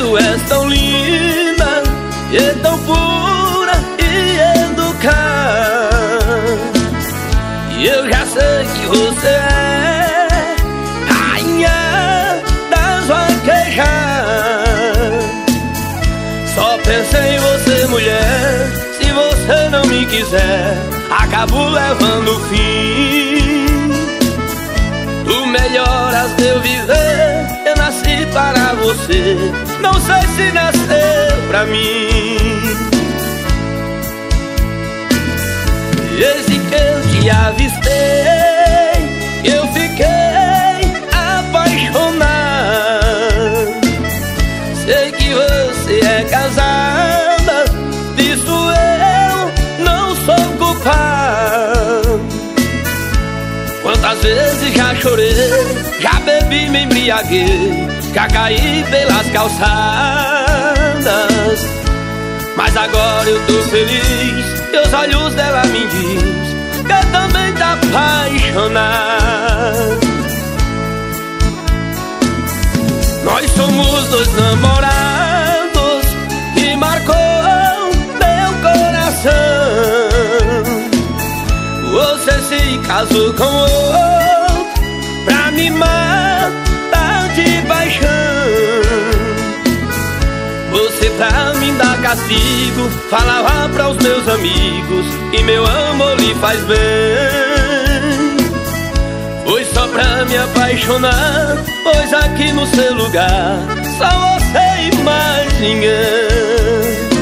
tu és tão linda e tão pura e educada. E eu já sei que você é rainha das vaquejadas. Só pensei em você, mulher. Se você não me quiser, acabo levando o fim. Tu melhoras meu viver. Eu nasci para você, não sei se nasceu pra mim. Desde que eu te avistei, eu fiquei apaixonado. Sei que você é casada, disso eu não sou culpado. Quantas vezes já chorei, já bebi, me embriaguei, já caí pelas calçadas. Mas agora eu tô feliz, e os olhos dela me diz que eu também tá apaixonado. Nós somos dois namorados que marcou meu coração. Você se casou com outro pra me matar de paixão. Você pra mim dá castigo, falava pra os meus amigos que meu amor lhe faz bem. Foi só pra me apaixonar, pois aqui no seu lugar só você e mais ninguém.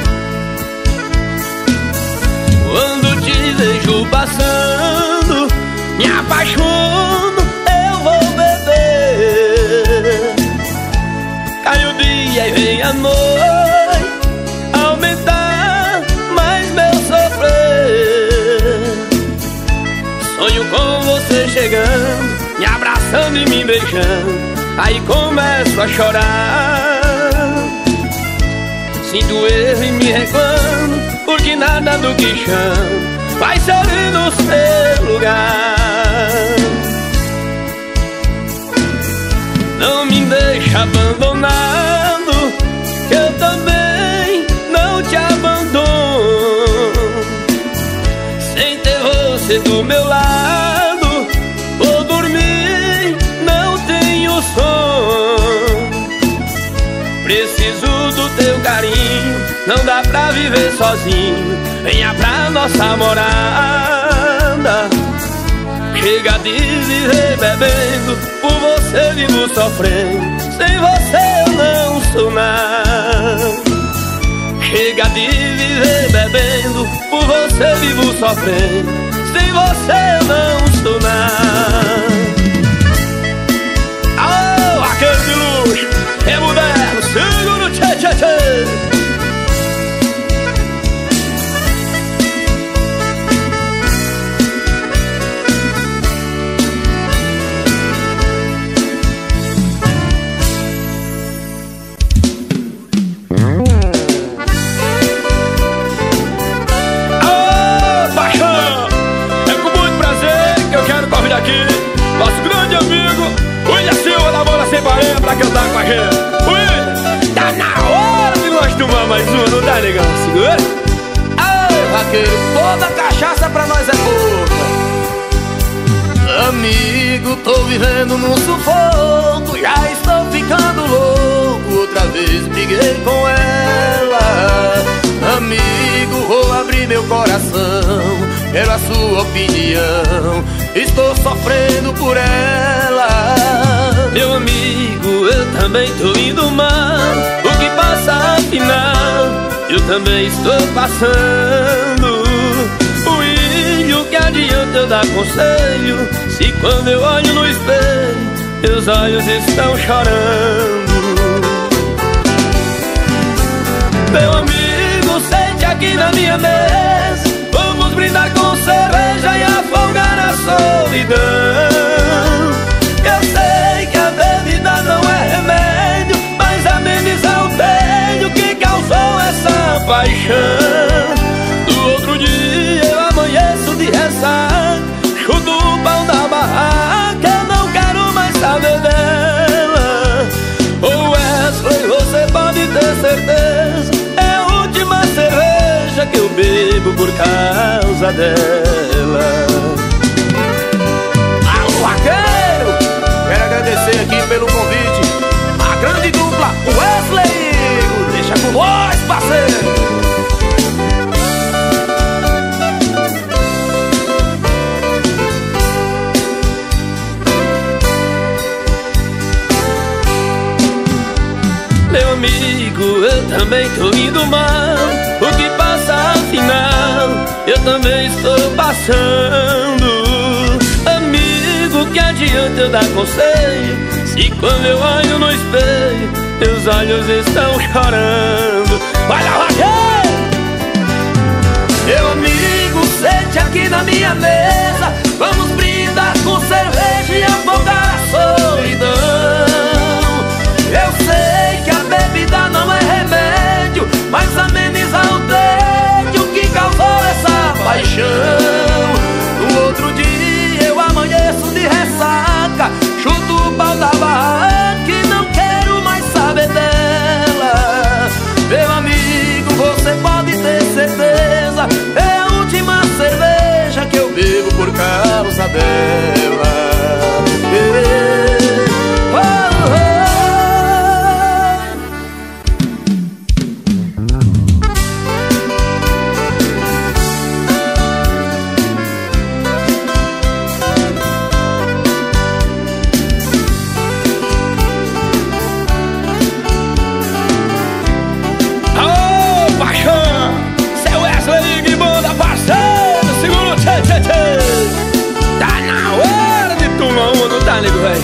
Quando te vejo passando, me apaixono, eu vou beber. Cai o dia e vem a noite, aumentar mais meu sofrer. Sonho com você chegando, me abraçando e me beijando, aí começo a chorar. Sinto erro e me reclamo, porque nada do que chamo vai ser no seu lugar. Não me deixa abandonado, que eu também não te abandono. Sem ter você do meu lado, vou dormir, não tenho sono. Preciso do teu carinho, não dá pra viver sozinho. Venha pra nossa morada. Chega de viver bebendo, por você vivo sofrendo. Sem você eu não sou nada. Chega de viver bebendo, por você vivo sofrendo. Sem você eu não sou nada. Alô, vaqueiro de luxo, é moderno, segura o tchê tchê tchê. Nosso grande amigo William Silva da Bola Sem Parede pra cantar com a gente. William, tá na hora de nós tomar mais uma, não tá, negão? Segura. Ai, vaqueiro, toda cachaça pra nós é pouca. Amigo, tô vivendo num sufoco, já estou ficando louco. Outra vez briguei com ela. Amigo, vou abrir meu coração, quero a sua opinião. Estou sofrendo por ela. Meu amigo, eu também tô indo mal. O que passa afinal, eu também estou passando. William, que adianta eu dar conselho, se quando eu olho no espelho, meus olhos estão chorando. Meu amigo, sente aqui na minha mesa, vamos brindar com cerveja e afogar a solidão. Eu sei que a bebida não é remédio, mas ameniza o tédio que causou essa paixão. No outro dia eu amanheço de ressaca, chuto o pau da barraca, eu não quero mais saber dela. Ô Wesley, você pode por causa dela. Alô, vaqueiro! Quero agradecer aqui pelo convite a grande dupla Wesley. Deixa com nós, parceiro! Meu amigo, eu também tô indo mal. O que passa afinal, eu também estou passando. Amigo, que adianta eu dar conselho, se quando eu olho no espelho, meus olhos estão chorando. Vai lá, vaqueiro! Meu amigo, sente aqui na minha mesa. Vamos brindar com cerveja e afogar a solidão. Eu sei que a bebida não é remédio, mas ameniza o tédio que causou essa paixão. No outro dia eu amanheço de ressaca, chuto o pau da barraca e não quero mais saber dela. Meu amigo, você pode ter certeza, é a última cerveja que eu bebo por causa dela. Tá, nego, véi?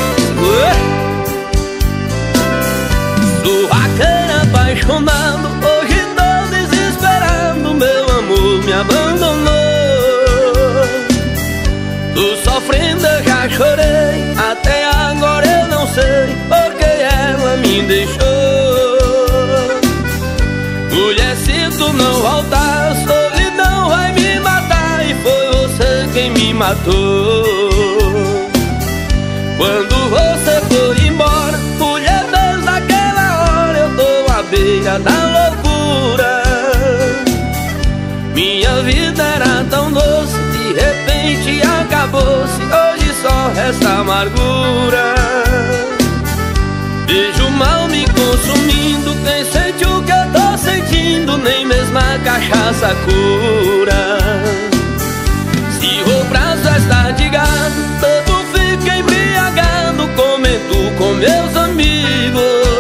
Sou bacana, apaixonado, hoje tô desesperado, meu amor me abandonou. Tô sofrendo, eu já chorei, até agora eu não sei porque ela me deixou. Mulher, se tu não voltar, a solidão vai me matar, e foi você quem me matou. Quando você foi embora, mulher, desde aquela hora eu tô à beira da loucura. Minha vida era tão doce, de repente acabou-se, hoje só resta amargura. Beijo mal me consumindo, quem sente o que eu tô sentindo, nem mesmo a cachaça cura. Se o prazo está de gado, todo fica embriagado, comento com meus amigos.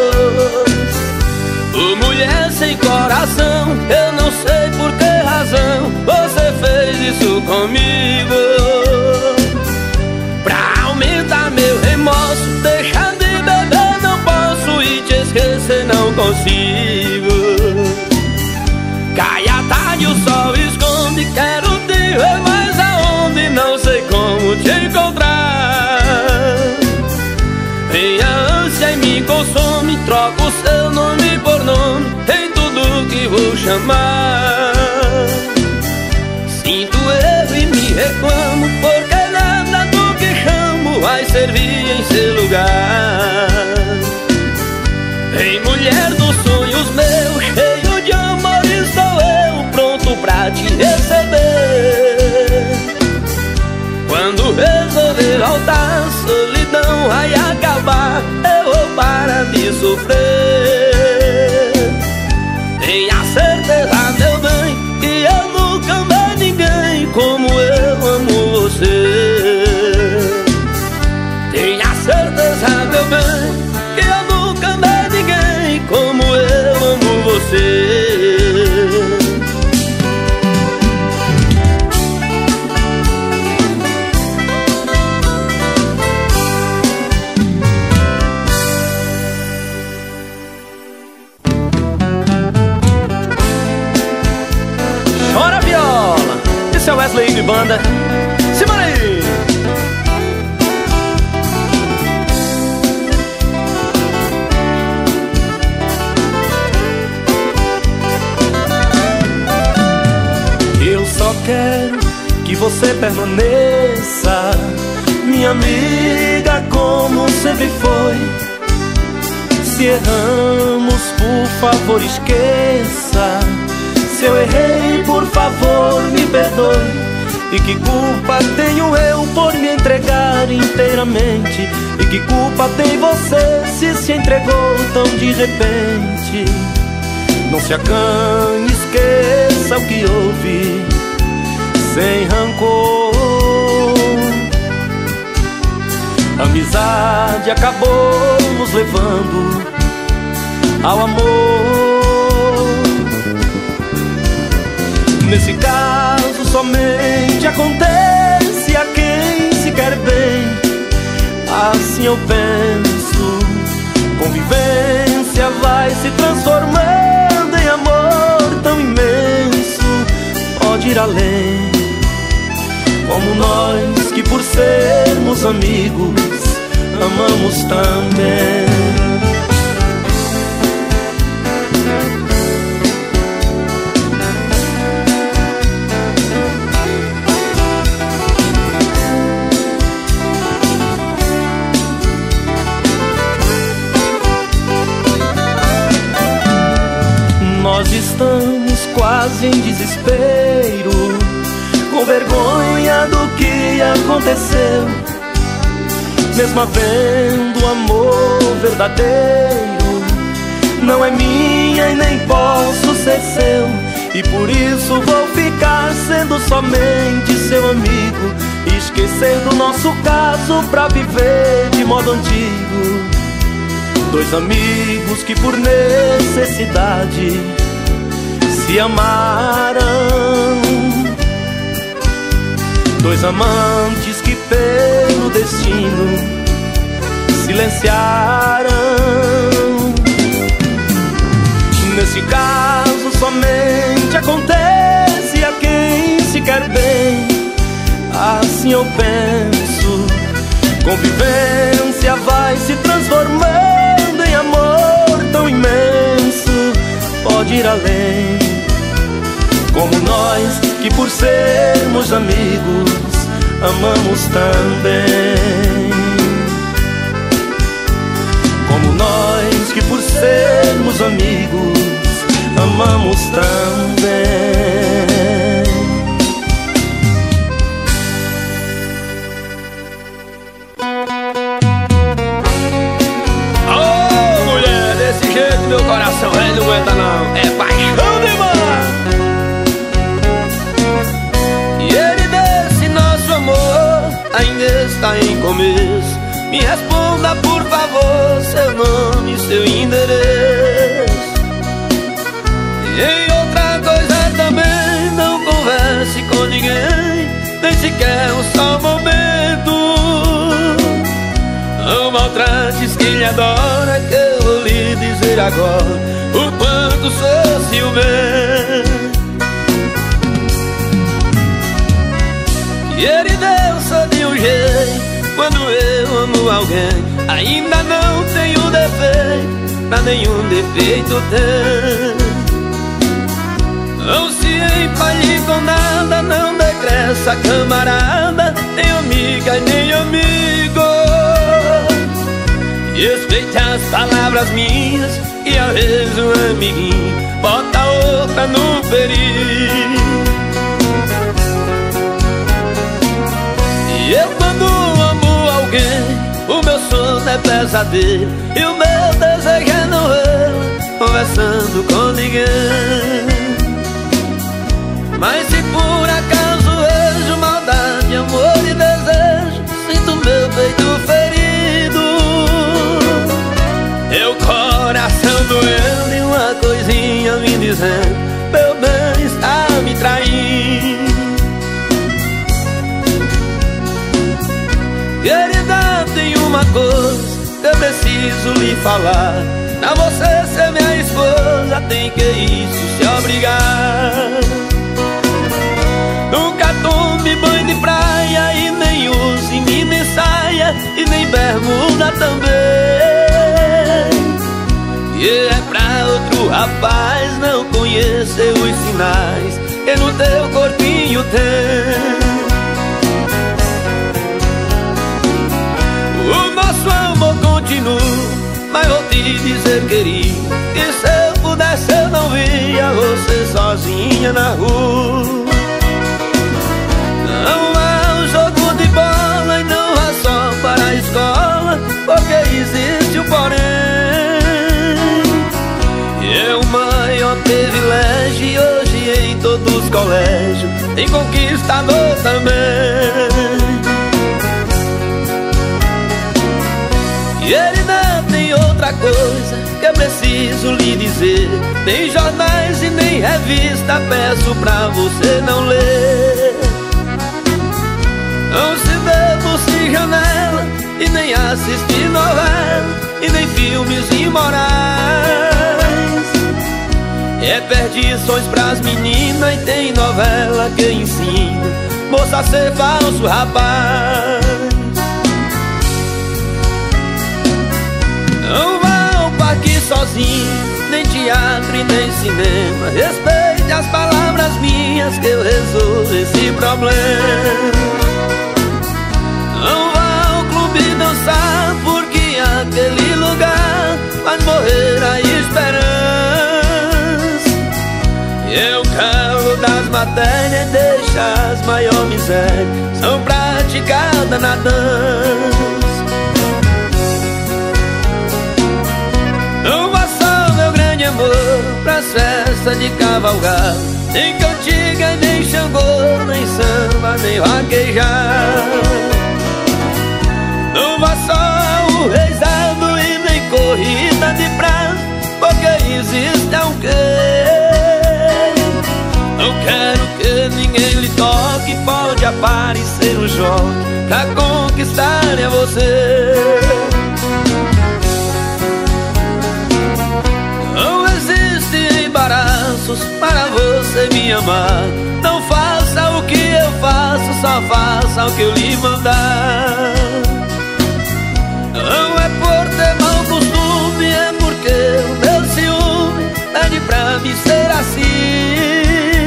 Ô mulher sem coração, eu não sei por que razão você fez isso comigo. Pra aumentar meu remorso, deixar de beber não posso, e te esquecer não consigo. Cai a tarde, o sol esconde, quero te ver, mas aonde não sei como te encontrar. Vem a ânsia e me consome, troco o seu nome por nome em tudo que vou chamar. Sinto erro e me reclamo, porque nada do que chamo vai servir em seu lugar. Vem mulher dos sonhos meus, cheio de amor estou eu, pronto pra te receber. Quando resolver voltar, a solidão vai acabar, eu vou parar de sofrer. Tenha certeza, meu bem, que eu nunca amei ninguém como eu amo você. Tenha certeza, meu bem, que eu nunca amei ninguém como eu amo você. Wesley de banda, simbora aí! Eu só quero que você permaneça, minha amiga, como sempre foi. Se erramos, por favor, esqueça. Se eu errei, por favor, me perdoe. E que culpa tenho eu por me entregar inteiramente? E que culpa tem você se entregou tão de repente? Não se acanhe, esqueça o que houve, sem rancor. A amizade acabou nos levando ao amor. Nesse caso somente acontece a quem se quer bem. Assim eu penso, convivência vai se transformando em amor tão imenso, pode ir além. Como nós que por sermos amigos amamos também. Nós estamos quase em desespero, com vergonha do que aconteceu. Mesmo havendo amor verdadeiro, não é minha e nem posso ser seu. E por isso vou ficar sendo somente seu amigo, e esquecer do nosso caso pra viver de modo antigo. Dois amigos que por necessidade se amaram, dois amantes que pelo destino silenciaram. Nesse caso somente acontece a quem se quer bem. Assim eu penso, convivência vai se transformando em amor tão imenso, pode ir além. Como nós que por sermos amigos amamos também. Como nós que por sermos amigos amamos também. Oh, mulher, desse jeito meu coração ele não aguenta não. É paixão demais. Ainda está em começo. Me responda por favor seu nome e seu endereço. E em outra coisa também, não converse com ninguém, nem sequer um só momento. Não maltrates quem lhe adora, que eu vou lhe dizer agora o quanto sou ciumento. E ele deu só de um jeito. Quando eu amo alguém, ainda não tenho defeito, pra nenhum defeito tem. Não se empalhe com nada, não decresça camarada, nem amiga e nem amigo. E respeite as palavras minhas, e às vezes um amiguinho bota outra no perigo. E eu quando amo alguém, o meu sono é pesadelo, e o meu desejo é não vê-la conversando com ninguém. Mas se por acaso vejo maldade, amor e desejo, sinto meu peito ferido, meu coração doendo e uma coisinha me dizendo: meu bem está me traindo. Querida, tem uma coisa que eu preciso lhe falar. Pra você ser minha esposa tem que isso se obrigar. Nunca tome banho de praia e nem use mini saia e nem bermuda também. E é pra outro rapaz não conhecer os sinais que no teu corpinho tem. O nosso amor continua, mas vou te dizer, querido, que se eu pudesse eu não via você sozinha na rua. Não há um jogo de bola e não há só para a escola, porque existe o porém. E é o maior privilégio e hoje em todos os colégios tem conquistador também. E ele não tem outra coisa que eu preciso lhe dizer. Nem jornais e nem revista peço pra você não ler. Não se debruce janela e nem assistir novela e nem filmes imorais. É perdições pras meninas e tem novela que ensina moça a ser falso rapaz. Não vá ao parque sozinho, nem teatro e nem cinema. Respeite as palavras minhas que eu resolvo esse problema. Não vá ao clube dançar, porque aquele lugar vai morrer a esperança. E o calo das matérias deixa as maiores misérias são praticadas na dança. Não vá só, meu grande amor, pras festas de cavalgar, nem cantiga, nem Xangô, nem samba, nem vaquejar. Não vá só o reisado e nem corrida de prazo, porque existe um quê. Não quero que ninguém lhe toque, pode aparecer um jogo pra conquistar é você. Não existe embaraços para você me amar. Não faça o que eu faço, só faça o que eu lhe mandar. Não é por ter mau costume, é porque o meu ciúme pede pra me ser assim.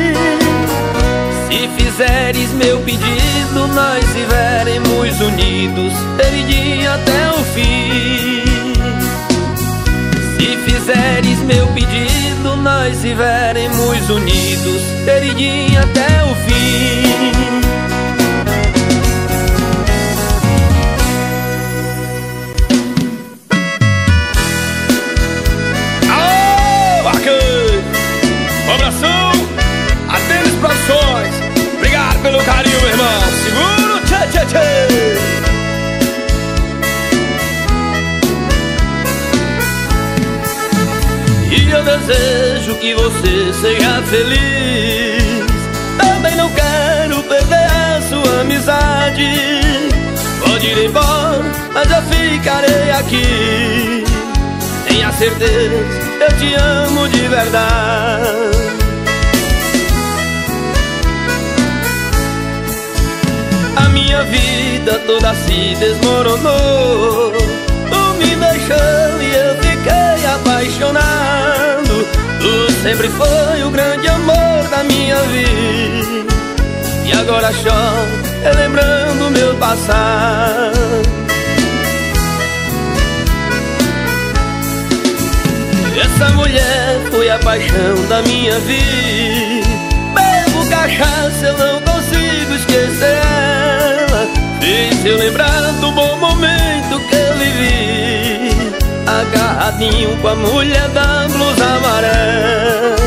Se fizeres meu pedido, nós viveremos unidos, peridinho até o fim. Se fizeres meu pedido, nós viveremos unidos, peridinho até o fim. Abração, Atenas Produções. Obrigado pelo carinho, meu irmão. Seguro, tchê, tchê, tchê. E eu desejo que você seja feliz. Também não quero perder a sua amizade. Pode ir embora, mas eu ficarei aqui. Tenha certeza, eu te amo de verdade. A minha vida toda se desmoronou. Tu me deixou e eu fiquei apaixonado. Tu sempre foi o grande amor da minha vida. E agora choro, relembrando meu passado. Essa mulher foi a paixão da minha vida. Bebo cachaça, eu não consigo esquecer ela. Fez eu lembrar do bom momento que eu vivi, agarradinho com a mulher da blusa amarela.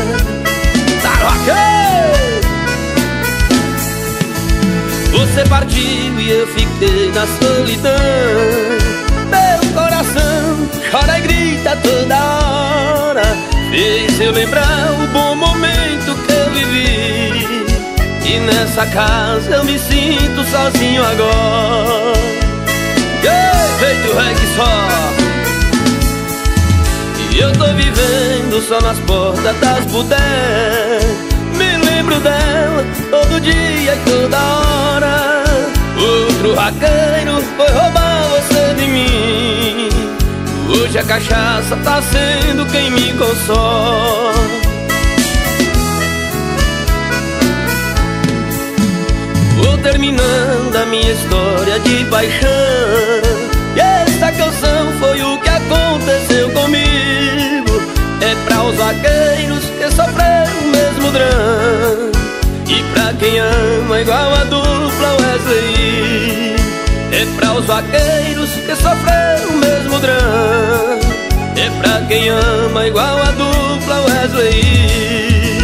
Você partiu e eu fiquei na solidão. Meu coração chora e grita toda hora. Fez eu lembrar o bom momento que eu vivi. E nessa casa eu me sinto sozinho agora. Feito reggae só. E eu tô vivendo só nas portas das bodegas. Me lembro dela todo dia e toda hora. Outro raqueiro foi roubar você de mim. Hoje a cachaça tá sendo quem me consola. Vou terminando a minha história de paixão. E esta canção foi o que aconteceu comigo. É pra os vaqueiros que sofreram o mesmo drama, e pra quem ama igual a dupla Wesley. É pra os vaqueiros que sofreram o mesmo drama, é pra quem ama igual a dupla Wesley.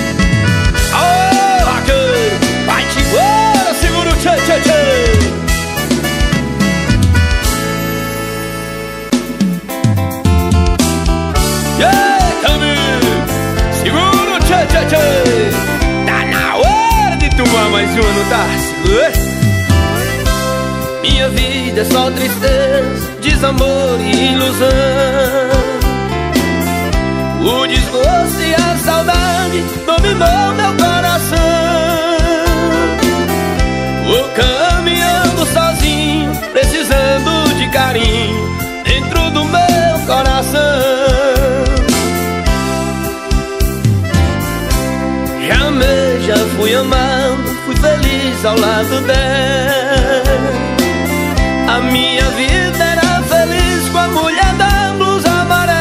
Ô, vaqueiro, vai-te embora, segura o tchê, tchê, tchê. Segura o tchê, tchê, tchê. Tá na hora de tomar mais uma, não tá? Segura. Minha vida é só tristeza, desamor e ilusão. O desgosto e a saudade dominou meu coração. Vou caminhando sozinho, precisando de carinho dentro do meu coração. Já amei, já fui amado, fui feliz ao lado dela. A minha vida era feliz com a mulher da blusa amarela.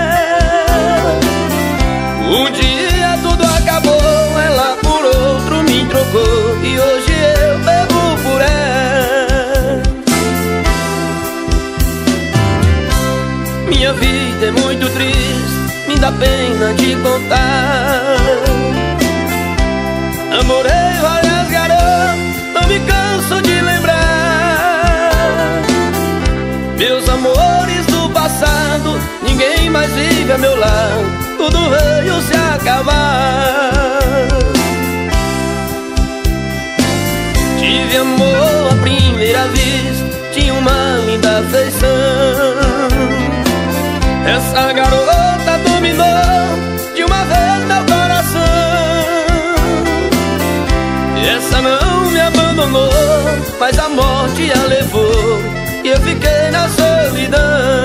Um dia tudo acabou, ela por outro me trocou, e hoje eu bebo por ela. Minha vida é muito triste, me dá pena de contar. Namorei várias garotas, não me canso de lembrar. Meus amores do passado, ninguém mais vive a meu lado, tudo veio se acabar. Tive amor à primeira vista, tinha uma linda afeição. Essa garota dominou de uma vez meu coração. Essa não me abandonou, mas a morte a levou, e eu fiquei na solidão.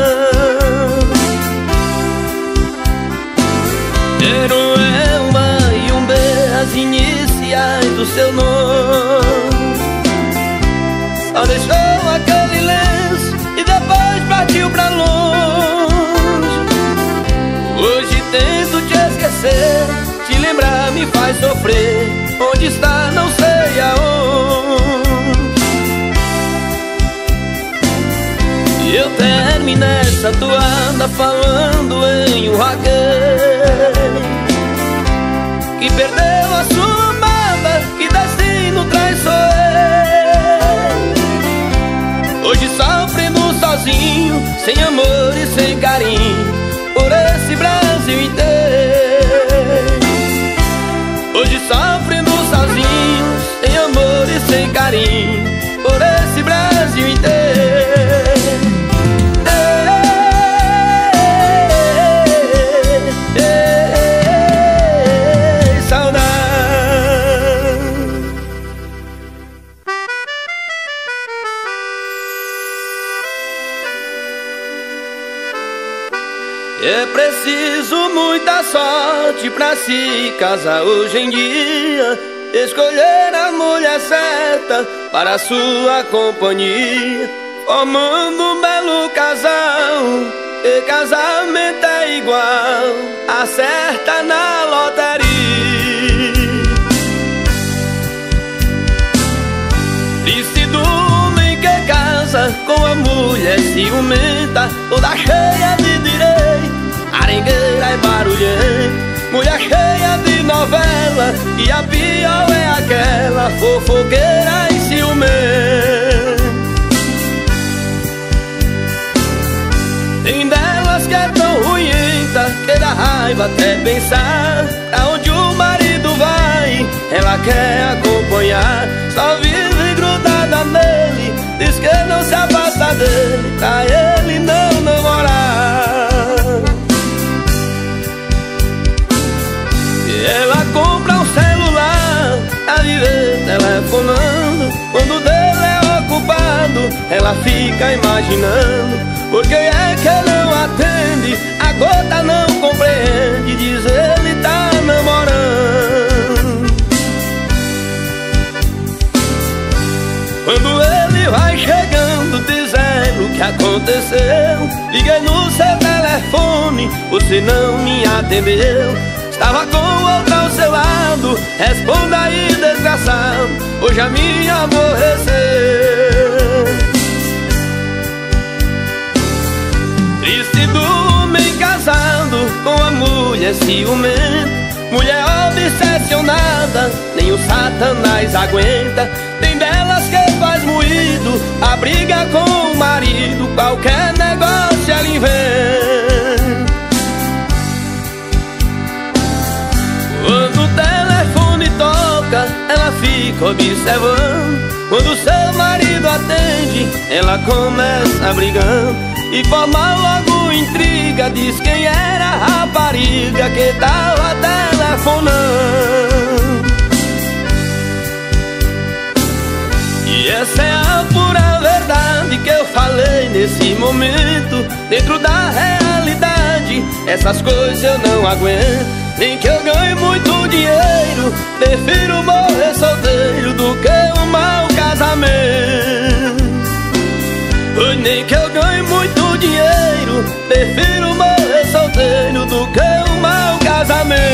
Era um Elma e um B, as iniciais do seu nome. Só deixou aquele lenço e depois partiu pra longe. Hoje tento te esquecer, te lembrar me faz sofrer. Onde está não sei aonde. E eu termino essa toada falando em um vaqueiro que perdeu a sua amada, que destino traiçoeiro. Hoje sofrendo sozinho, sem amor e sem carinho, por esse Brasil inteiro. Hoje sofrendo sozinho, sem amor e sem carinho, por esse Brasil inteiro. É preciso muita sorte pra se casar hoje em dia, escolher a mulher certa para a sua companhia, formando um belo casal. E casamento é igual, acerta na loteria. Triste do homem que casa com a mulher ciumenta, toda cheia de direito, arengueira e barulhenta. Mulher cheia de novela, e a pior é aquela fofoqueira e ciumenta. Tem delas que é tão ruimenta, que dá raiva até pensar. Pra onde o marido vai, ela quer acompanhar. Só vive grudada nele, diz que não se afasta dele, pra ele não namorar. E ela compra um celular, a viver telefonando. Quando o dele é ocupado, ela fica imaginando por que é que não atende, a gota não compreende, diz ele tá namorando. Quando ele vai chegando dizendo que aconteceu? Liguei no seu telefone, você não me atendeu. Estava com outra ao seu lado, responda aí, desgraçado, hoje a minha aborreceu. Triste do homem casado com a mulher ciumenta, mulher obsessionada, nem o Satanás aguenta. Tem delas que faz moído, a briga com o marido, qualquer negócio ela inventa. Quando o telefone toca, ela fica observando. Quando seu marido atende, ela começa brigando e forma logo intriga. Diz quem era a rapariga que tava telefonando. E essa é a pura verdade que eu falei nesse momento. Dentro da realidade, essas coisas eu não aguento. Nem que eu ganhe muito dinheiro, prefiro morrer solteiro do que um mau casamento. Pois nem que eu ganhe muito dinheiro, prefiro morrer solteiro do que um mau casamento.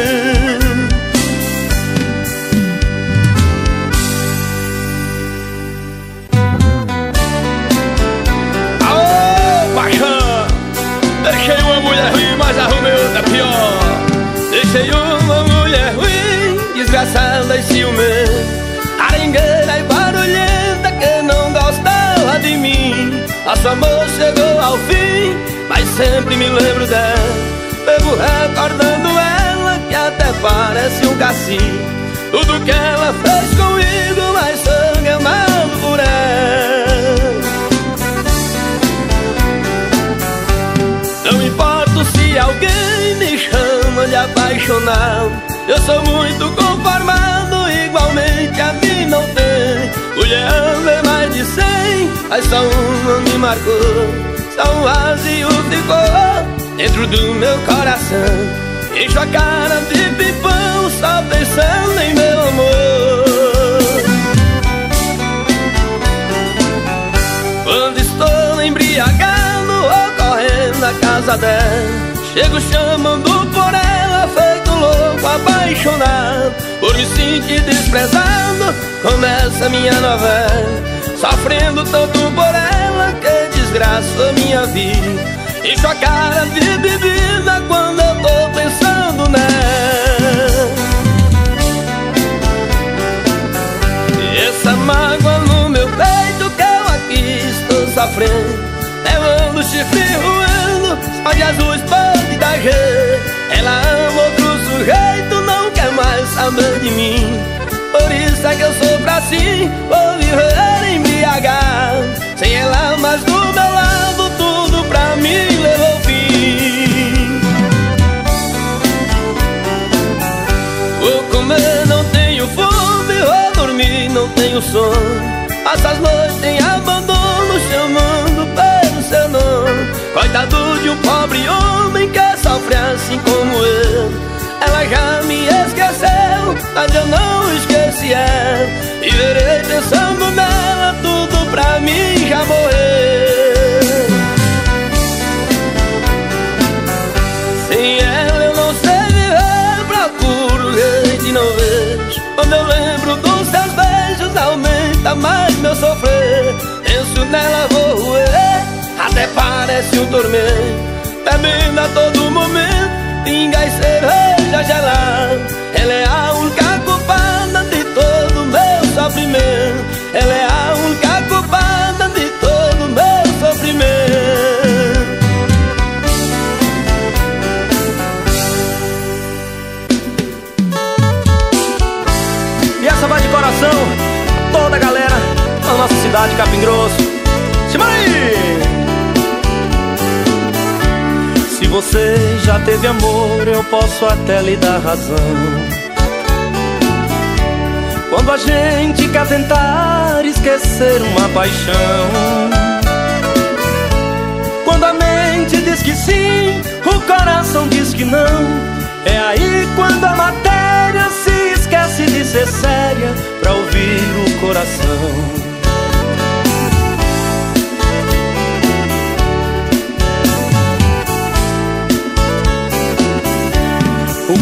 Aô, paixão! Deixei uma mulher ruim, mas arrumei outra pior. Deixei uma mulher ruim, desgraçada e ciumenta, arengueira e barulhenta, que não gostava de mim. Nosso amor chegou ao fim, mas sempre me lembro dela. Bebo recordando ela, que até parece um cacique. Tudo que ela fez comigo, mas sou enganado por ela. Não importa se alguém me chama de apaixonado, eu sou muito conformado, igualmente a mim não tem. Mulher amei mais de 100, mas só uma me marcou. Só um vazio ficou dentro do meu coração. Encho a cara de pipão, só pensando em meu amor. Quando estou embriagado ou correndo na casa dela, chego chamando por ela, feito louco, apaixonado. Por me sentir desprezado, começa minha novela. Sofrendo tanto por ela, que desgraça minha vida. Encho a cara de bebida quando eu tô pensando nela. E essa mágoa no meu peito que eu aqui estou sofrendo, levando o chifre roendo, só Jesus pode dar jeito. Ela ama outro sujeito, não quer mais saber de mim. Por isso é que eu sofro assim, vou viver embriagado. Sem ela mais do meu lado, tudo pra mim levou fim. Vou comer, não tenho fome, vou dormir, não tenho sono. Passo as noites em abandono, chamando pelo seu nome. Coitado de um pobre homem que sofre assim como eu. Ela já me esqueceu, mas eu não esqueci ela. E verei pensando nela, tudo pra mim já morreu. Sem ela eu não sei viver, procuro jeito e não vejo. Quando eu lembro dos seus beijos, aumenta mais meu sofrer. Penso nela, vou roer, até parece um tormento. Bebendo a todo momento, pinga e cerveja gelada. Ela é a única culpada de todo o meu sofrimento. Ela é a única culpada de todo o meu sofrimento. E essa vai de coração, toda a galera da nossa cidade, Capim Grosso. Simbora aí! Se você já teve amor, eu posso até lhe dar razão. Quando a gente quer tentar esquecer uma paixão, quando a mente diz que sim, o coração diz que não, é aí quando a matéria se esquece de ser séria pra ouvir o coração.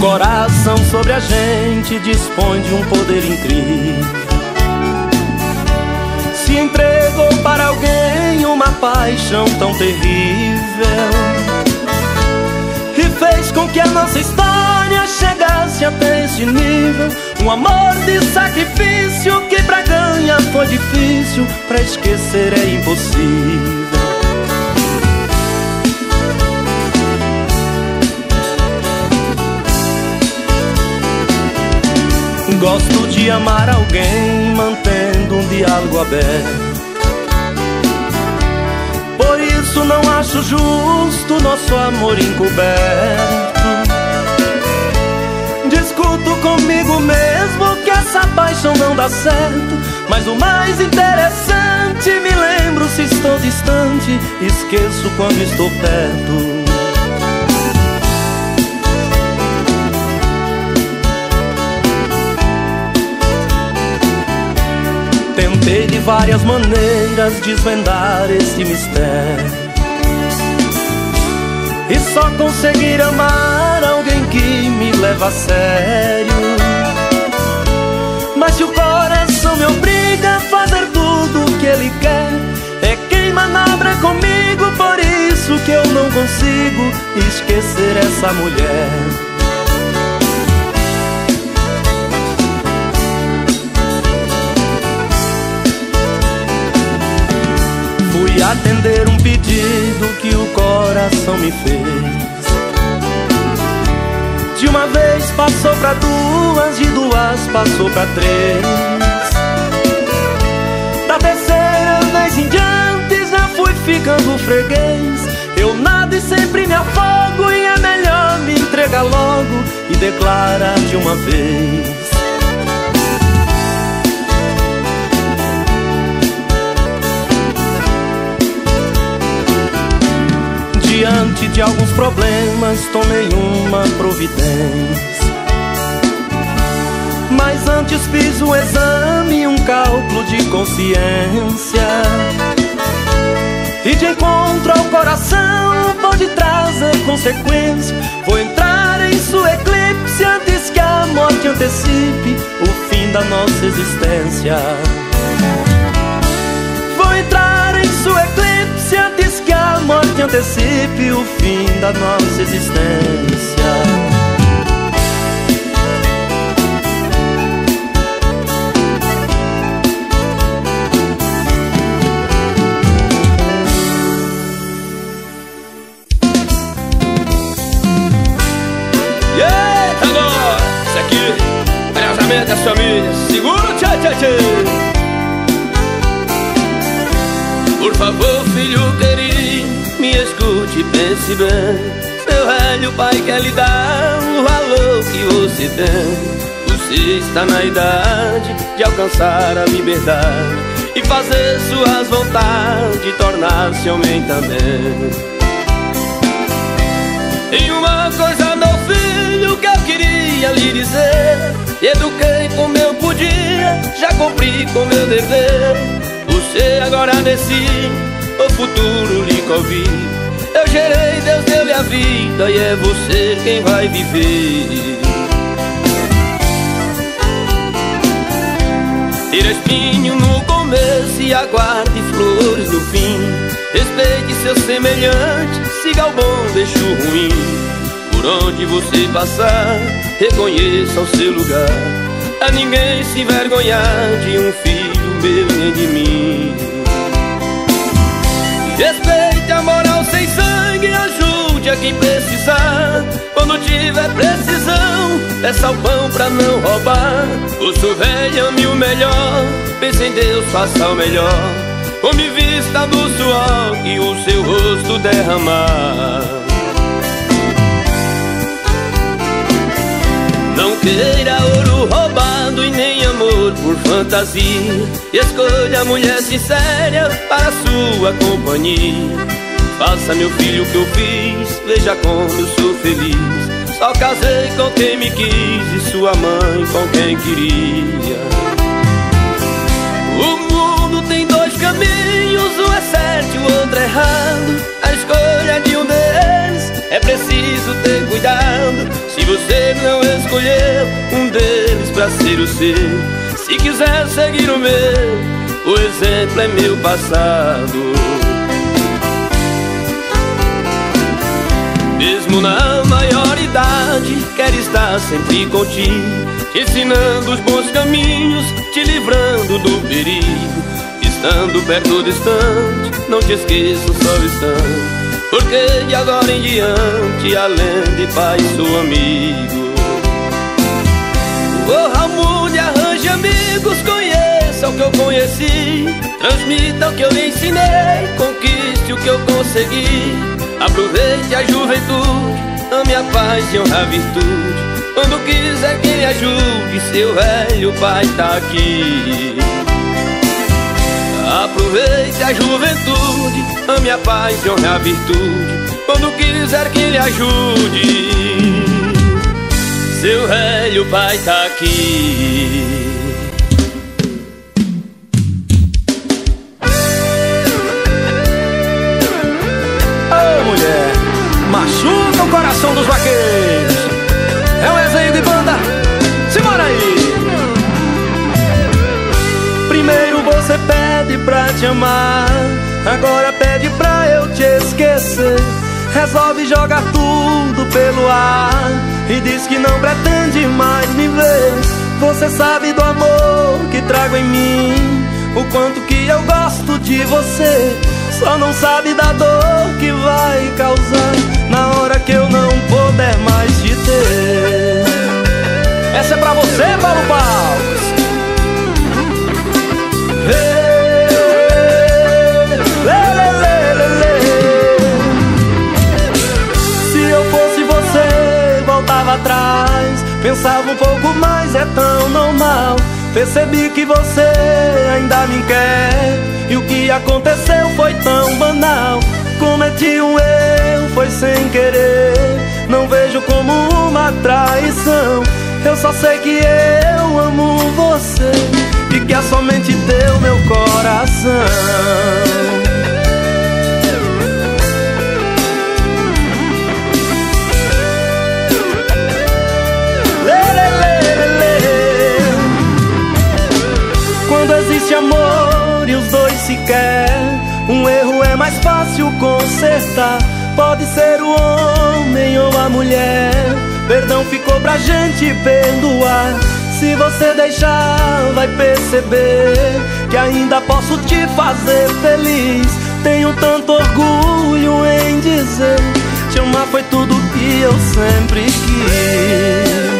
Coração sobre a gente dispõe de um poder incrível. Se entregou para alguém uma paixão tão terrível, e fez com que a nossa história chegasse até esse nível. Um amor de sacrifício que pra ganhar foi difícil, pra esquecer é impossível. Gosto de amar alguém mantendo um diálogo aberto. Por isso não acho justo nosso amor encoberto. Discuto comigo mesmo que essa paixão não dá certo, mas o mais interessante, me lembro se estou distante, esqueço quando estou perto. Tentei de várias maneiras desvendar esse mistério, e só conseguir amar alguém que me leva a sério. Mas se o coração me obriga a fazer tudo o que ele quer, é quem manobra comigo, por isso que eu não consigo esquecer essa mulher. Fui atender um pedido que o coração me fez. De uma vez passou pra duas, de duas passou pra três. Da terceira vez em diante já fui ficando freguês. Eu nado e sempre me afogo, e é melhor me entregar logo e declarar de uma vez. Diante de alguns problemas tomei uma providência, mas antes fiz um exame e um cálculo de consciência. E de encontro ao coração pode trazer consequência. Vou entrar em sua eclipse antes que a morte antecipe o fim da nossa existência. Vou entrar em sua eclipse antes que a morte antecipe o fim da nossa existência. Eita, nós! Isso aqui é casamento das famílias. Segura o tchê-tchê-tchê. Por favor, filho querido, me escute e pense bem. Meu velho pai quer lhe dar o valor que você tem. Você está na idade de alcançar a liberdade e fazer suas vontades, tornar-se homem também. E uma coisa, meu filho, que eu queria lhe dizer: eduquei como eu podia, já cumpri com meu dever. Você agora decide, o futuro lhe convida. Eu gerei, Deus deu-lhe a vida, e é você quem vai viver. Tira espinho no começo e aguarde flores no fim. Respeite seu semelhante, siga o bom, deixe o ruim. Por onde você passar, reconheça o seu lugar. A ninguém se envergonhar de um filho meu nem de mim. Respeite a moral sem sangue, ajude a quem precisar. Quando tiver precisão, peça o pão pra não roubar. O seu velho ame o melhor, pense em Deus, faça o melhor. Come vista do suor que o seu rosto derramar. Não queira ouro roubado e nem amor por fantasia. Escolha a mulher sincera para sua companhia. Faça, meu filho, o que eu fiz, veja como eu sou feliz. Só casei com quem me quis e sua mãe com quem queria. O mundo tem dois caminhos, um é certo e o outro é errado. A escolha de um deles é preciso ter cuidado. Se você não procura ser o seu. Se quiser seguir o meu, o exemplo é meu passado. Mesmo na maioridade, quero estar sempre contigo, te ensinando os bons caminhos, te livrando do perigo. Estando perto distante, não te esqueço só o instante, porque de agora em diante, além de pai, sou amigo. Ô Raimundo, arranje amigos, conheça o que eu conheci, transmita o que eu lhe ensinei, conquiste o que eu consegui. Aproveite a juventude, ame a paz e honra a virtude. Quando quiser que lhe ajude, seu velho pai tá aqui. Aproveite a juventude, ame a paz e honre a virtude. Quando quiser que lhe ajude, seu velho pai tá aqui. Ô mulher, machuca o coração dos vaqueiros. É um desenho de banda, simbora aí. Primeiro você pede pra te amar, agora pede pra eu te esquecer. Resolve jogar tudo pelo ar e diz que não pretende mais me ver. Você sabe do amor que trago em mim, o quanto que eu gosto de você. Só não sabe da dor que vai causar na hora que eu não puder mais te ter. Essa é pra você, Paulo Palmas. Se eu fosse você, voltava atrás, pensava um pouco mais, é tão normal. Percebi que você ainda me quer, e o que aconteceu foi tão banal. Cometi um erro, foi sem querer, não vejo como uma traição. Eu só sei que eu amo você e que é somente teu meu coração. Quando existe amor e os dois se querem, um erro é mais fácil consertar. Pode ser o homem ou a mulher, perdão ficou pra gente perdoar. Se você deixar, vai perceber que ainda posso te fazer feliz. Tenho tanto orgulho em dizer, te amar foi tudo que eu sempre quis.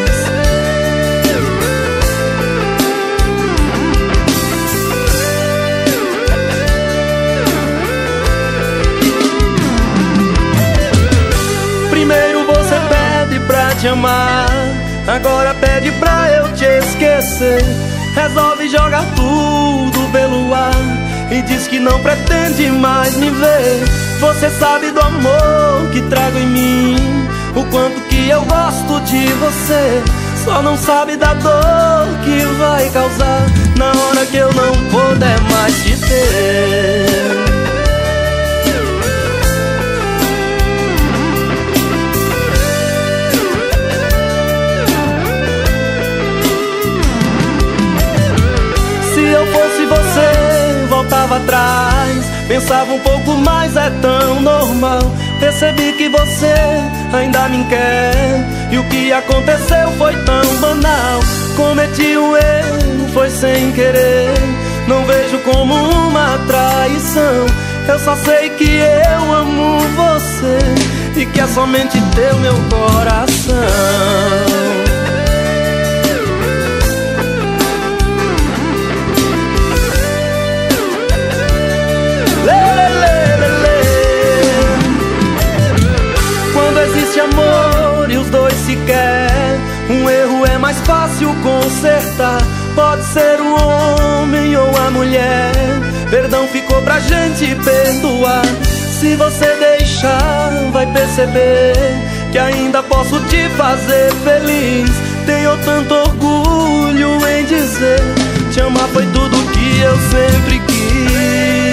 Primeiro você pede pra te amar, agora pede pra eu te esquecer. Resolve jogar tudo pelo ar e diz que não pretende mais me ver. Você sabe do amor que trago em mim, o quanto que eu gosto de você. Só não sabe da dor que vai causar na hora que eu não puder mais te ter. Se você voltava atrás, pensava um pouco mais, é tão normal. Percebi que você ainda me quer, e o que aconteceu foi tão banal. Cometi um erro, foi sem querer, não vejo como uma traição. Eu só sei que eu amo você e que é somente teu meu coração. Quando existe amor e os dois se querem, um erro é mais fácil consertar. Pode ser o homem ou a mulher, perdão ficou pra gente perdoar. Se você deixar, vai perceber que ainda posso te fazer feliz. Tenho tanto orgulho em dizer, te amar foi tudo que eu sempre quis.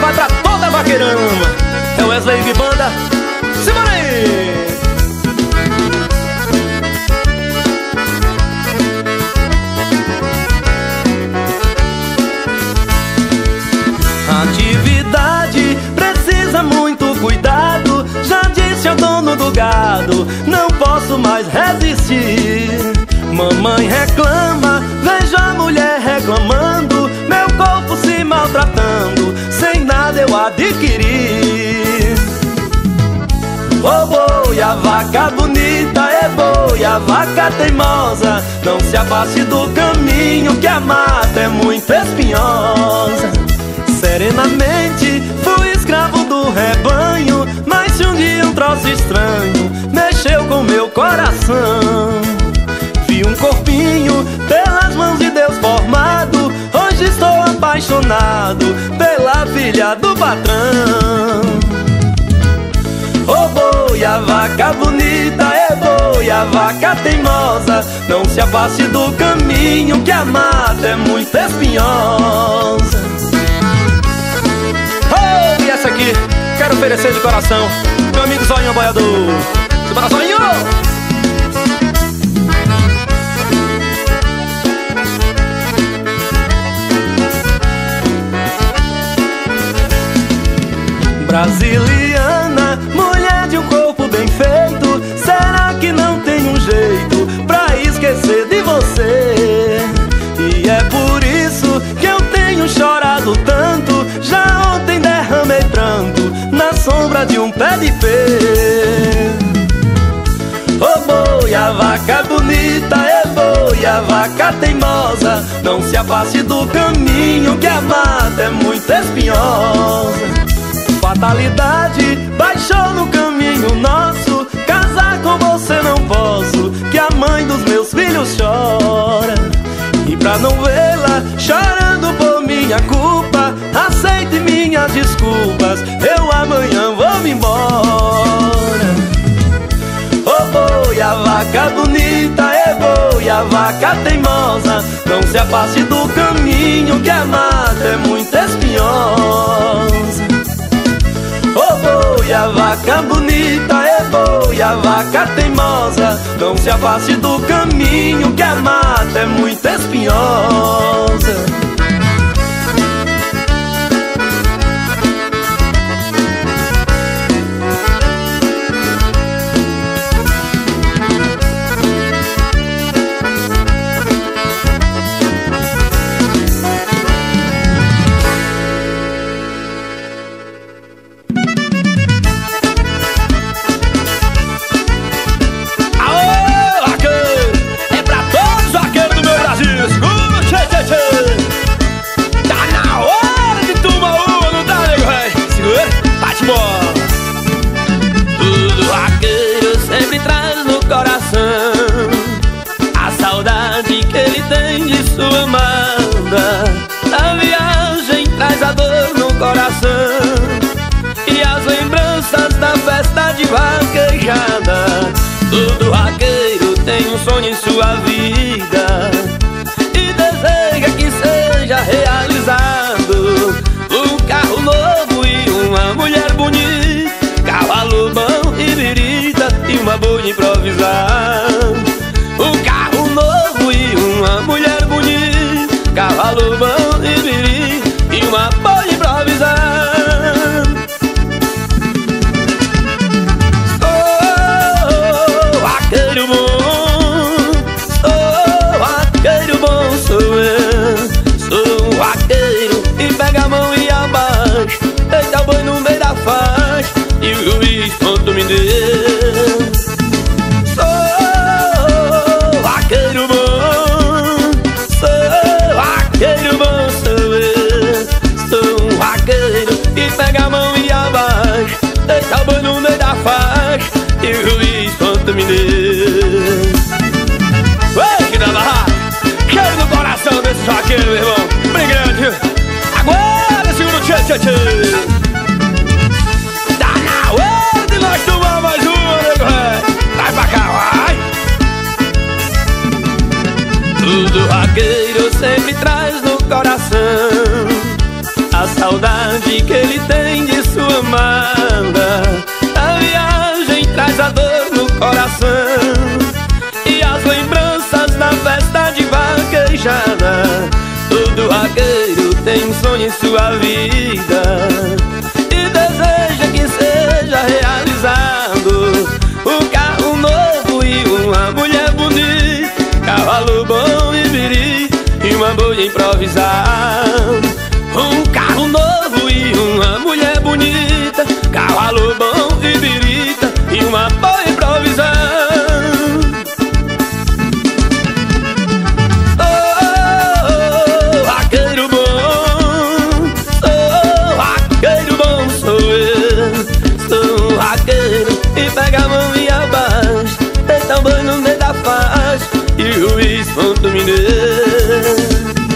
vai pra toda a Vaqueirama. É o Wesley de Banda. Simbora aí! Atividade precisa muito cuidado. Já disse ao dono do gado, não posso mais resistir. Mamãe reclama, vejo a mulher reclamando, meu corpo se maltratando, sem nada eu adquiri. Ô boi, a vaca bonita é boi, a vaca teimosa, não se afaste do caminho que a mata é muito espinhosa. Serenamente fui escravo do rebanho, mas se um dia um troço estranho mexeu com meu coração, vi um corpinho pelas mãos de Deus formado, hoje estou apaixonado pela filha do patrão. Ô boi, a vaca bonita é boi, a vaca teimosa, não se afaste do caminho que a mata é muito espinhosa. Oh, e essa aqui, quero oferecer de coração, meu amigo Zoinho Boiador. Simbora, Zoinho! Brasiliana, mulher de um corpo bem feito, será que não tem um jeito pra esquecer de você? E é por isso que eu tenho chorado tanto, já ontem derramei pranto na sombra de um pé de pé. Ô boi, a vaca bonita é boi, a vaca teimosa, não se afaste do caminho que a mata é muito espinhosa. Fatalidade baixou no caminho nosso, casar com você não posso, que a mãe dos meus filhos chora. E pra não vê-la chorando por minha culpa, aceite minhas desculpas, eu amanhã vou-me embora. Ô boi, a vaca bonita é boi, a vaca teimosa, não se afaste do caminho que a mata é muito espinhosa. Ô boi, a vaca bonita é boi, a vaca teimosa, não se afaste do caminho que a mata é muito espinhosa. Todo vaqueiro sempre traz no coração a saudade que ele tem de sua amada. A viagem traz a dor no coração e as lembranças da festa de vaquejada. Todo vaqueiro tem um sonho em sua vida e deseja que seja realizado. Um carro novo e uma mulher bonita, cavalo bom e birita e uma boia improvisada. Um carro novo e uma mulher bonita, cavalo bom e birita e uma boia improvisada. Sou vaqueiro bom, sou vaqueiro bom, sou eu. Sou um vaqueiro e pega a mão e abaixa, deita o boi no meio da faixa e o juiz ponto me deu. Sou vaqueiro bom, sou vaqueiro bom, sou eu. Sou um vaqueiro e pega a mão e abaixa, deita o boi no meio da faixa e o juiz ponto me deu. Ué, que da barraca, quero no coração desse vaqueiro, meu irmão. Bem grande. Agora segura o tchê, tchê, tchê. Tá na hora de nós tomar mais uma, nego, vai pra cá, vai. Todo vaqueiro sempre traz no coração a saudade saudade que ele tem de sua amada. A viagem traz a dor no coração e as lembranças da festa de vaquejada. Todo vaqueiro tem um sonho em sua vida e deseja que seja realizado. Um carro novo e uma mulher bonita, cavalo bom e biri e uma boia improvisada. Um carro novo e uma mulher bonita, cavalo bom e birita e uma boia improvisada. Oh, vaqueiro bom, sou vaqueiro bom, sou eu. Sou vaqueiro e pega a mão e abaixa, deita o banho no meio da faixa e o juiz ponto mineiro.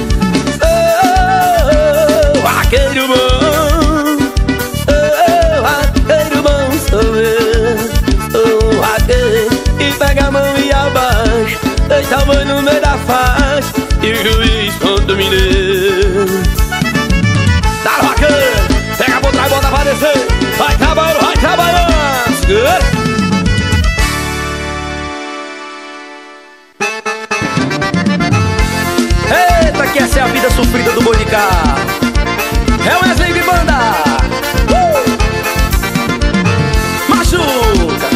Vaqueiro bom, sou eu. Sou vaqueiro e pega a mão e abaixa, deita a mão no meio da faixa e o juiz ponto mineiro. Tá vaqueiro, pega a bota e bota pra descer. Vai trabalhando, vai trabalhando. Eita, que essa é a vida sofrida do boi de carro. É o Wesley de banda. Machuca.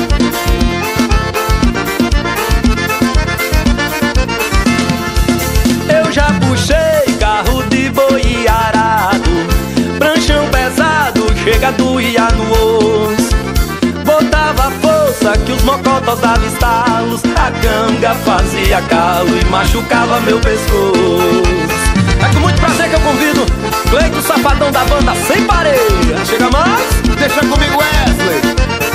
Eu já puxei carro de boi arado, pranchão pesado, chega a doer no osso. Botava força que os mocotós davam estalos, a canga fazia calo e machucava meu pescoço. É com muito prazer que eu convido Cleito Safadão da banda Sem Pareia. Chega mais, deixa comigo, Wesley.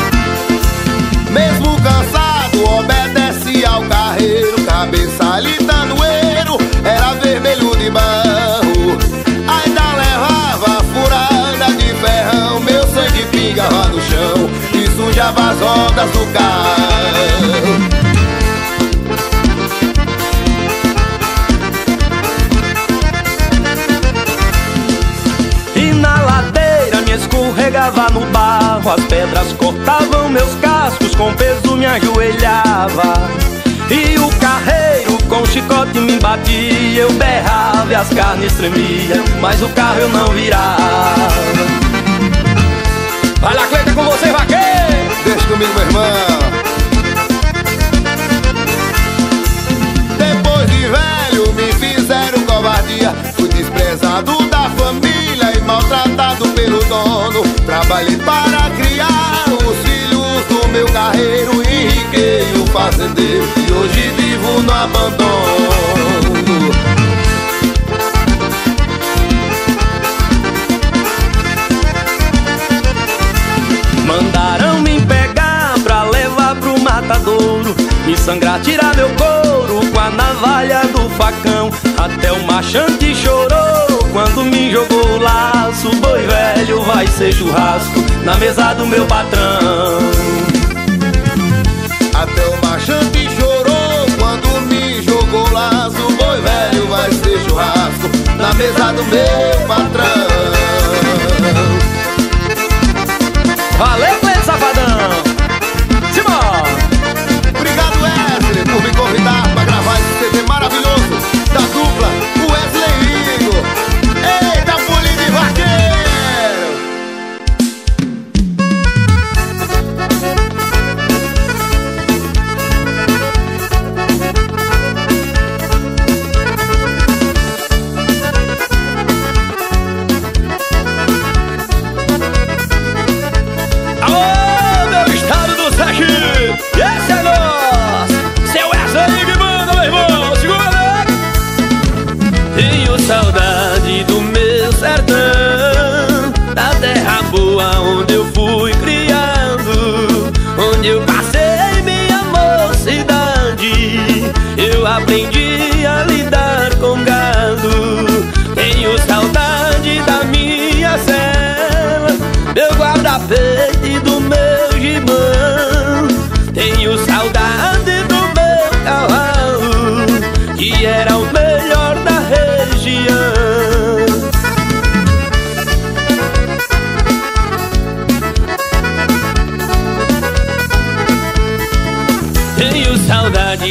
Mesmo cansado, obedece ao carreiro, cabeça ali tanoeiro, era vermelho de barro. Ainda levava furada de ferrão, meu sangue pingava no chão e sujava as rodas do carro. Escorregava no barro, as pedras cortavam meus cascos, com peso me ajoelhava. E o carreiro com chicote me batia, eu berrava e as carnes tremiam, mas o carro eu não virava. Vai lá, Cleita, com você, vaqueiro! Deixa comigo, meu irmão. Depois de velho me fizeram covardia, fui desprezado da família e maltratado pelo dono. Trabalhei para criar os filhos do meu carreiro, enriquei o fazendeiro e hoje vivo no abandono. Mandaram me pegar pra levar pro matadouro, me sangrar, tirar meu couro com a navalha do facão. Até o machante chorou quando me jogou o laço. Boi velho vai ser churrasco na mesa do meu patrão. Até o machante chorou quando me jogou o laço. Boi velho vai ser churrasco na mesa do meu patrão. Valeu, Cleito Safadão! Simão! Obrigado, Wesley, por me convidar para gravar esse CD maravilhoso da dupla Wesley e Igor. Eita, pulinho de vaqueiro!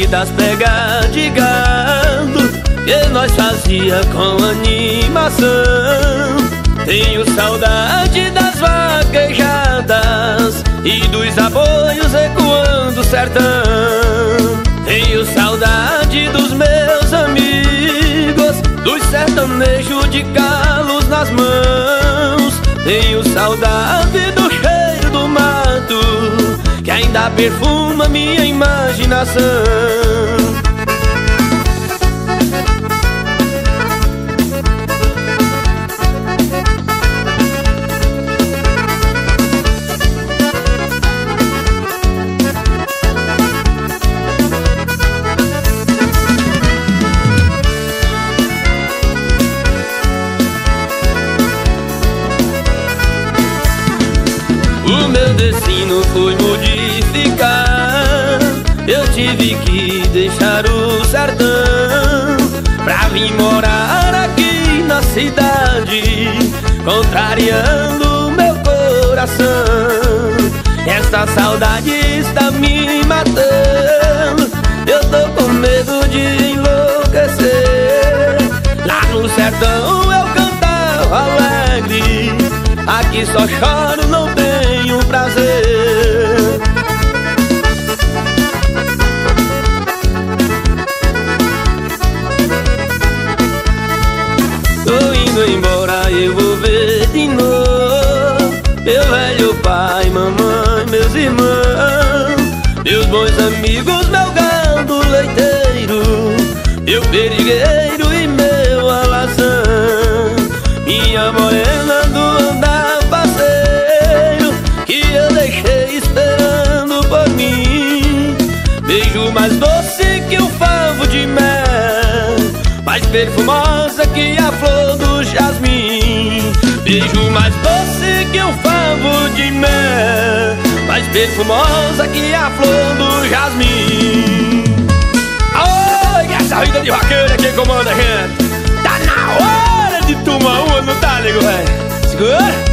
das pegas de gado que nós fazia com animação. Tenho saudade das vaquejadas e dos aboios ecoando o sertão. Tenho saudade dos meus amigos, dos sertanejos de calos nas mãos. Tenho saudade do cheiro do mato que ainda perfuma minha imaginação. O meu destino foi modificar. Eu tive que deixar o sertão pra vir morar aqui na cidade, contrariando meu coração. Essa saudade está me matando, eu tô com medo de enlouquecer. Lá no sertão eu cantava alegre, aqui só choro, não tenho prazer. Tô indo embora, eu vou ver de novo meu velho pai, mamãe, meus irmãos, meus bons amigos, meu gado leiteiro, meu perigueiro e meu alazão, minha morena do andar parceiro que eu deixei esperando por mim. Beijo mais doce que o favo de mel, mais perfumosa que a flor do jasmim. Beijo mais doce que o favo de mel, mais perfumosa que a flor do jasmim. Oi, essa vida de vaqueiro é quem comanda a gente. Tá na hora de tomar uma, não tá, nego, velho? Segura!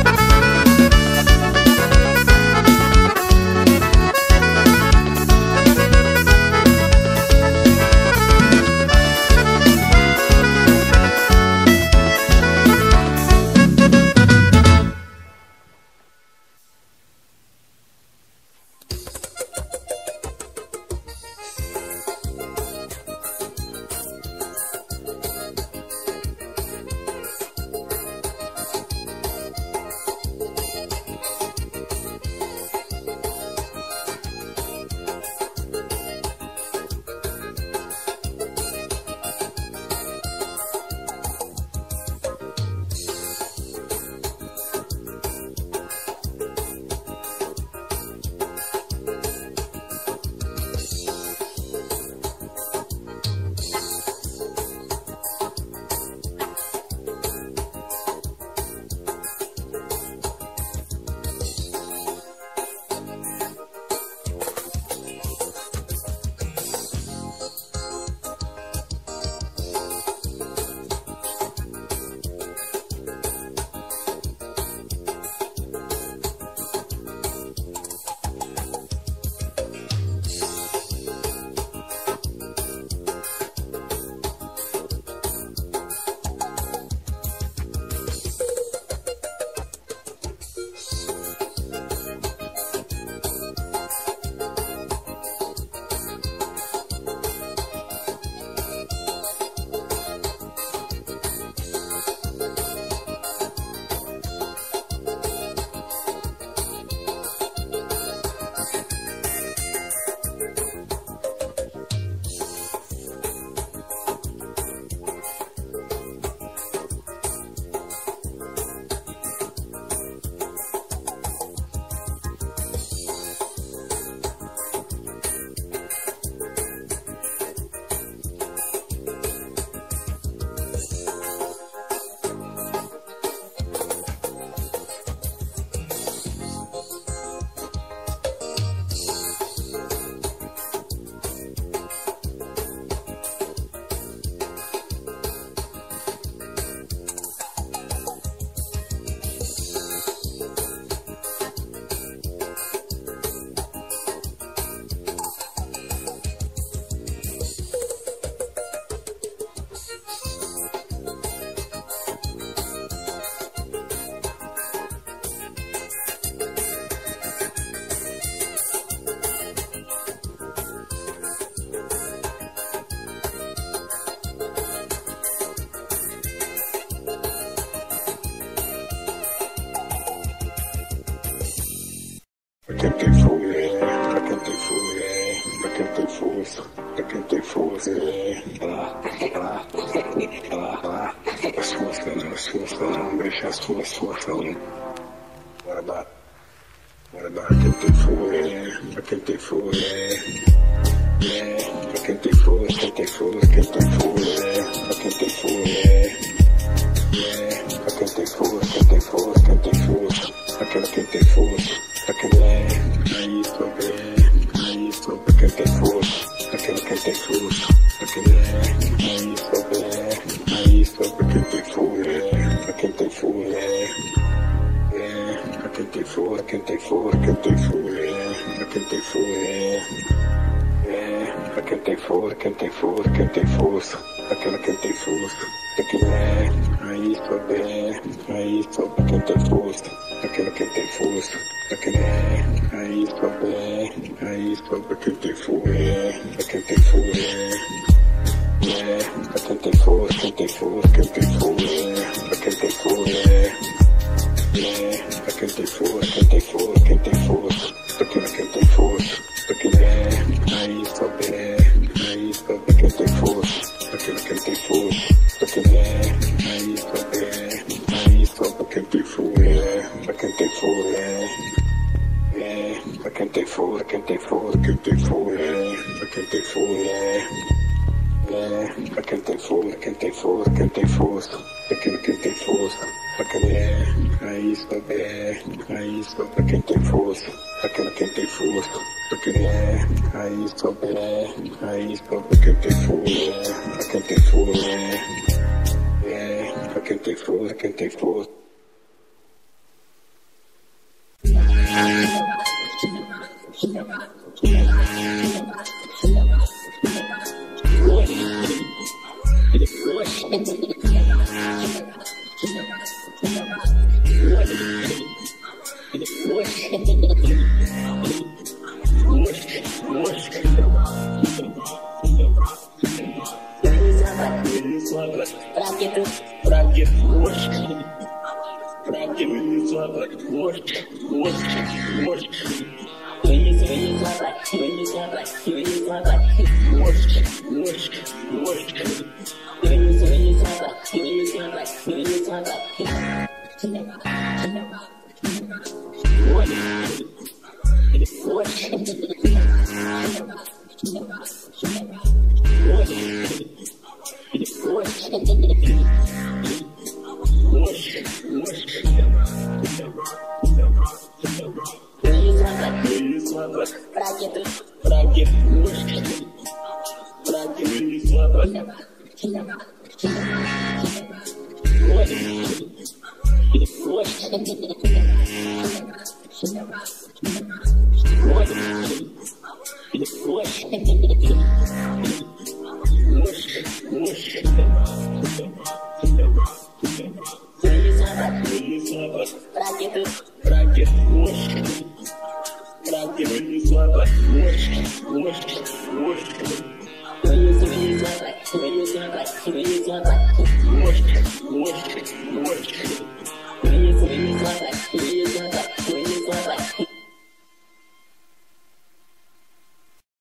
quem tem fogo, pra quem tem fogo, pra quem tem força, pra quem tem força, as forças não, deixa as forças não. Bora dar, quem tem fogo, pra quem tem fogo, pra quem tem força, quem tem força, quem tem força, pra quem tem fogo, pra quem tem força, quem tem força, quem tem força, pra quem tem força, pra quem aí só pra quem tem força, pra quem tem força, pra quem aí só pra quem tem força, pra quem tem força, pra quem tem força, quem tem força, quem tem força, pra quem tem força, pra quem tem força, quem tem força, quem tem força, pra quem tem força, pra quem aí só pra quem tem força, pra quem tem força, pra quem aí só pra quem tem força, pra quem tem força, pra quem tem força, quem tem força, quem tem força, pra quem tem força, pra quem tem força, quem tem força, quem tem força, pra quem tem força, pra quem aí só pra quem tem força, pra quem tem força, pra quem aí só pra quem tem força, pra quem tem força, pra quem tem força, quem tem força, quem tem força, pra quem tem força, pra quem tem força, quem tem força, quem tem força, pra quem tem força, pra quem aí só pra quem tem força, pra quem tem força, pra quem aí só pra quem tem força, pra quem tem força, pra quem tem força, quem tem força.